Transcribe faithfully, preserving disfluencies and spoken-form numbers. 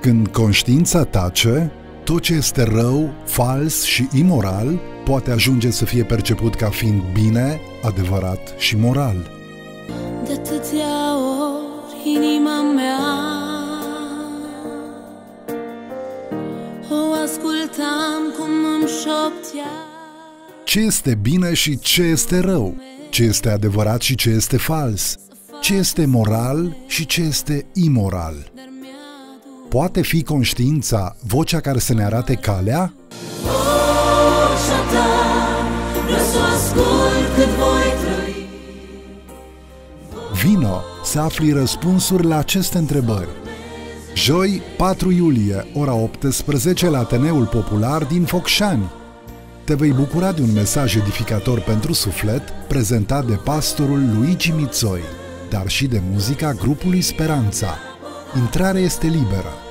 Când conștiința tace, tot ce este rău, fals și imoral poate ajunge să fie perceput ca fiind bine, adevărat și moral. De atâția ori inima mea o ascultam cum îmi șoptea. Ce este bine și ce este rău? Ce este adevărat și ce este fals? Ce este moral și ce este imoral? Poate fi conștiința vocea care să ne arate calea? Vocea ta, vreau să o ascult cât voi trăi. Vino să afli răspunsuri la aceste întrebări. Joi, patru iulie, ora optsprezece, la Ateneul Popular din Focșani. Te vei bucura de un mesaj edificator pentru suflet, prezentat de pastorul Luigi Mițoi, dar și de muzica grupului Speranța. Intrarea este liberă.